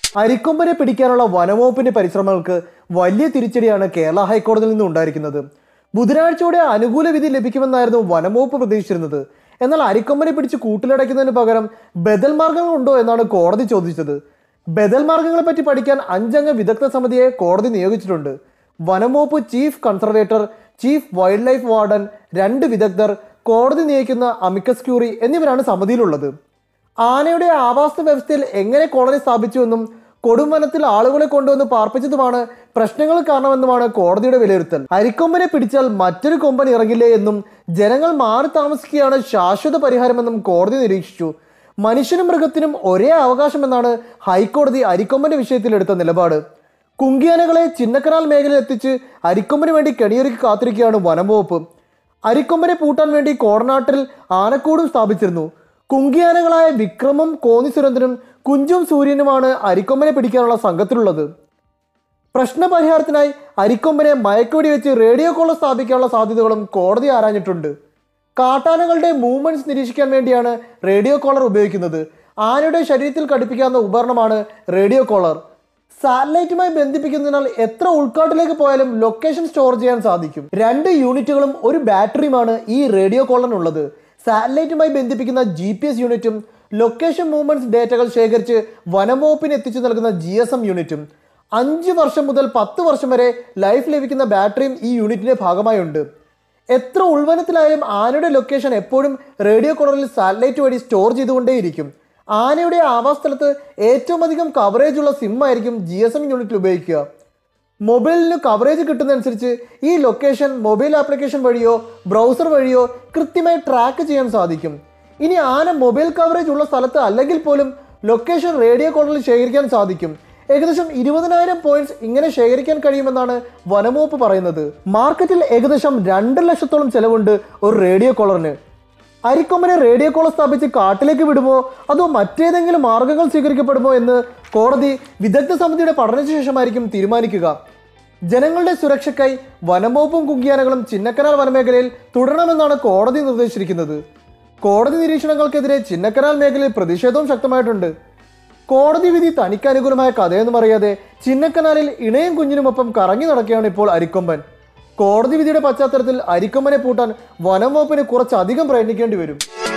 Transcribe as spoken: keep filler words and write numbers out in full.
അരിക്കൊമ്പനെ പിടിക്കാനുള്ള വനംവകുപ്പിന്റെ പരിശ്രമങ്ങൾക്ക് വലിയ തിരിച്ചടിയാണ് കേരള ഹൈക്കോടതിയിൽ നിന്ന് ഉണ്ടായിരിക്കുന്നത്. ബുധനാഴ്ചയോടെ അനുകൂല വിധി ലഭിക്കുമെന്നായിരുന്നു വനംവകുപ്പ് പ്രതീക്ഷിച്ചിരുന്നത്. എന്നാൽ അരിക്കൊമ്പനെ പിടിച്ച് കൂട്ടിലടയ്ക്കുന്നതിന് പകരം ബദൽ മാർഗങ്ങൾ ഉണ്ടോ എന്നാണ് കോടതി ചോദിച്ചത്. ബദൽ മാർഗങ്ങളെ പറ്റി പഠിക്കാൻ അഞ്ചംഗ വിദഗ്ധ സമിതിയെ കോടതി നിയോഗിച്ചിട്ടുണ്ട്. വനംവകുപ്പ് chief conservator, chief wildlife warden, രണ്ട് വിദഗ്ധർ, കോടതി നിയമിക്കുന്ന അമിക്കസ് ക്യൂറി എന്നിവരാണ് സമിതിയിലുള്ളത്. ആനയുടെ ആവാസ വ്യവസ്ഥയിൽ എങ്ങനെ കോളനി സ്ഥാപിച്ചുവെന്നും കൊടുംവനത്തിൽ ആളുകളെ കൊണ്ടുവന്ന് പാർപ്പിച്ചതുമാണ് പ്രശ്നങ്ങൾ കാരണമെന്നുമാണ് കോടതിയുടെ വിലയിരുത്തൽ. അരിക്കൊമ്പനെ പിടിച്ചാൽ മറ്റൊരു കൊമ്പൻ ഇറങ്ങില്ലേ എന്നും ജനങ്ങൾ മാറി താമസിക്കുകയാണ് ശാശ്വത പരിഹാരമെന്നും കോടതി നിരീക്ഷിച്ചു. മനുഷ്യനും മൃഗത്തിനും ഒരേ അവകാശമെന്നാണ് ഹൈക്കോടതി അരിക്കൊമ്പന്റെ വിഷയത്തിൽ എടുത്ത നിലപാട്. കുങ്കിയാനകളെ ചിന്നക്കനാൽ മേഖലയിൽ എത്തിച്ച് അരിക്കൊമ്പന് വേണ്ടി കെണിയൊരുക്കി കാത്തിരിക്കുകയാണ് വനംവകുപ്പ്. അരിക്കൊമ്പനെ പൂട്ടാൻ വേണ്ടി കോടനാട്ടിൽ ആനക്കൂടും സ്ഥാപിച്ചിരുന്നു. കുങ്കിയാനകളായ വിക്രമും കോന്നി സുരേന്ദ്രനും കുഞ്ചും സൂര്യനുമാണ് അരിക്കൊമ്പനെ പിടിക്കാനുള്ള സംഘത്തിലുള്ളത്. പ്രശ്നപരിഹാരത്തിനായി അരിക്കൊമ്പനെ മയക്കുവെടി വെച്ച് റേഡിയോ കോളർ സ്ഥാപിക്കാനുള്ള സാധ്യതകളും കോടതി ആരാഞ്ഞിട്ടുണ്ട്. കാട്ടാനകളുടെ മൂവ്മെന്റ്സ് നിരീക്ഷിക്കാൻ വേണ്ടിയാണ് റേഡിയോ കോളർ ഉപയോഗിക്കുന്നത്. ആനയുടെ ശരീരത്തിൽ ഘടിപ്പിക്കാവുന്ന ഉപകരണമാണ് റേഡിയോ കോളർ. സാറ്റലൈറ്റുമായി ബന്ധിപ്പിക്കുന്നതിനാൽ എത്ര ഉൾക്കാട്ടിലേക്ക് പോയാലും ലൊക്കേഷൻ സ്റ്റോർ ചെയ്യാൻ സാധിക്കും. രണ്ട് യൂണിറ്റുകളും ഒരു ബാറ്ററിയുമാണ് ഈ റേഡിയോ കോളറിനുള്ളത്. സാറ്റലൈറ്റുമായി ബന്ധിപ്പിക്കുന്ന ജി പി എസ് യൂണിറ്റും ലൊക്കേഷൻ മൂവ്മെന്റ്സ് ഡേറ്റകൾ ശേഖരിച്ച് വനംവകുപ്പിന് എത്തിച്ചു നൽകുന്ന ജി എസ് എം യൂണിറ്റും അഞ്ച് വർഷം മുതൽ പത്ത് വർഷം വരെ ലൈഫ് ലഭിക്കുന്ന ബാറ്ററിയും ഈ യൂണിറ്റിന്റെ ഭാഗമായുണ്ട്. എത്ര ഉൾവനത്തിലായാലും ആനയുടെ ലൊക്കേഷൻ എപ്പോഴും റേഡിയോ കോളറിൽ സാറ്റലൈറ്റ് വഴി സ്റ്റോർ ചെയ്തുകൊണ്ടേയിരിക്കും. ആനയുടെ ആവാസസ്ഥലത്ത് ഏറ്റവും അധികം കവറേജ് ഉള്ള സിം ആയിരിക്കും ജി എസ് എം യൂണിറ്റിൽ ഉപയോഗിക്കുക. മൊബൈലിന് കവറേജ് കിട്ടുന്നതനുസരിച്ച് ഈ ലൊക്കേഷൻ മൊബൈൽ ആപ്ലിക്കേഷൻ വഴിയോ ബ്രൗസർ വഴിയോ കൃത്യമായി ട്രാക്ക് ചെയ്യാൻ സാധിക്കും. ഇനി ആന മൊബൈൽ കവറേജ് ഉള്ള സ്ഥലത്ത് അല്ലെങ്കിൽ പോലും ലൊക്കേഷൻ റേഡിയോ കോളറിൽ ശേഖരിക്കാൻ സാധിക്കും. ഏകദേശം ഇരുപതിനായിരം പോയിന്റ്സ് ഇങ്ങനെ ശേഖരിക്കാൻ കഴിയുമെന്നാണ് വനംവകുപ്പ് പറയുന്നത്. മാർക്കറ്റിൽ ഏകദേശം രണ്ട് ലക്ഷത്തോളം ചെലവുണ്ട് ഒരു റേഡിയോ കോളറിന്. അരിക്കൊമ്പനെ റേഡിയോ കോളർ സ്ഥാപിച്ച് കാട്ടിലേക്ക് വിടുമോ അതോ മറ്റേതെങ്കിലും മാർഗങ്ങൾ സ്വീകരിക്കപ്പെടുമോ എന്ന് കോടതി വിദഗ്ധ സമിതിയുടെ പഠനത്തിന് ശേഷമായിരിക്കും തീരുമാനിക്കുക. ജനങ്ങളുടെ സുരക്ഷയ്ക്കായി വനംവകുപ്പും കുങ്കിയാനകളും ചിന്നക്കനാൽ വനമേഖലയിൽ തുടരണമെന്നാണ് കോടതി നിർദ്ദേശിച്ചിരിക്കുന്നത്. കോടതി നിരീക്ഷണങ്ങൾക്കെതിരെ ചിന്നക്കനാൽ മേഖലയിൽ പ്രതിഷേധവും ശക്തമായിട്ടുണ്ട്. കോടതി വിധി തനിക്ക് അനുകൂലമായ കഥയൊന്നും അറിയാതെ ചിന്നക്കനാലിൽ ഇണയും കുഞ്ഞിനുമൊപ്പം കറങ്ങി നടക്കുകയാണ് ഇപ്പോൾ അരിക്കൊമ്പൻ. കോടതി വിധിയുടെ പശ്ചാത്തലത്തിൽ അരിക്കൊമ്പനെ പൂട്ടാൻ വനംവകുപ്പിന് കുറച്ചധികം പ്രയത്നിക്കേണ്ടി വരും.